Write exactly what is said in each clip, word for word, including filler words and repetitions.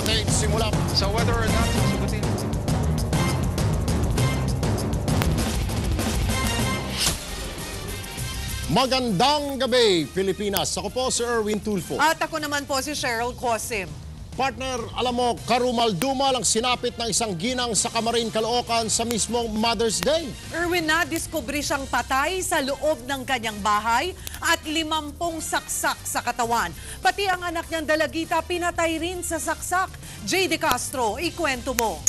natin simula. So whether or not sasagutin. Magandang gabi, Pilipinas. Ako po si Erwin Tulfo. At ako naman po si Cheryl Cosim. Partner, alam mo, karumal-dumal ang sinapit ng isang ginang sa Camarin, Caloocan sa mismong Mother's Day. Erwin, na diskubri siyang patay sa loob ng kanyang bahay at limampung saksak sa katawan. Pati ang anak niyang dalagita pinatay rin sa saksak. J D Castro, ikwento mo.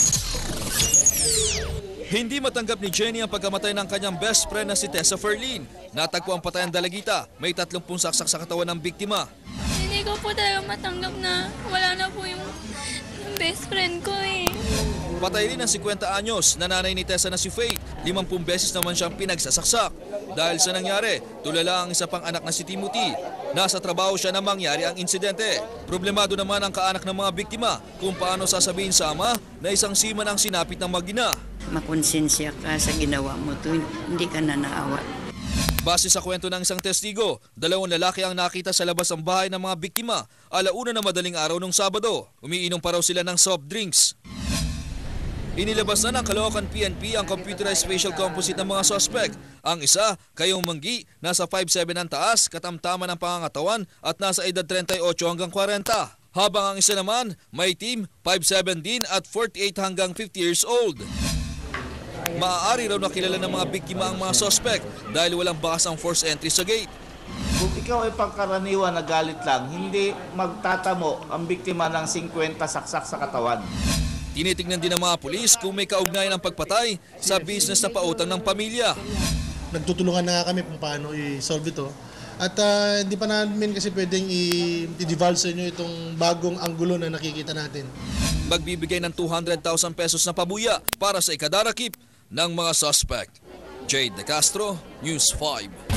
Hindi matanggap ni Jenny ang pagkamatay ng kanyang best friend na si Tessa Ferlin. Natagpo ang patay ang dalagita. May tatlumpung saksak sa katawan ng biktima. Hindi ko po talaga matanggap na wala na po yung, yung best friend ko eh. Patay rin ang fifty anyos na nanay ni Tessa na si Faith. Limampung beses naman siyang pinagsasaksak. Dahil sa nangyari, tulala ang isa pang anak na si Timothy. Nasa trabaho siya na mangyari ang insidente. Problemado naman ang kaanak ng mga biktima kung paano sasabihin sa ama na isang seaman ang sinapit ng magina. Makonsensya ka sa ginawa mo to, hindi ka na naawa. Base sa kwento ng isang testigo, dalawang lalaki ang nakita sa labas ng bahay ng mga biktima alauna na madaling araw nung Sabado. Umiinom pa raw sila ng soft drinks. Inilabas na ng Caloocan P N P ang computerized facial composite ng mga suspect. Ang isa, Kayong Manggi, nasa five seven ang taas, katamtaman ng pangangatawan at nasa edad thirty-eight hanggang forty. Habang ang isa naman, may team, five seven din at forty-eight hanggang fifty years old. Maaari raw nakilala ng mga biktima ang mga suspect dahil walang bakas ang force entry sa gate. Kung ikaw ay pangkaraniwan na galit lang, hindi magtatamo ang biktima ng fifty saksak sa katawan. Tinitingnan din ng mga pulis kung may kaugnayan ng pagpatay sa business na pautang ng pamilya. Nagtutulungan na nga kami kung paano i-solve ito. At uh, hindi pa namin kasi pwedeng i-devolve sa inyo itong bagong anggulo na nakikita natin. Magbibigay ng two hundred thousand pesos na pabuya para sa ikadarakip ng mga suspect. J D Castro, News five.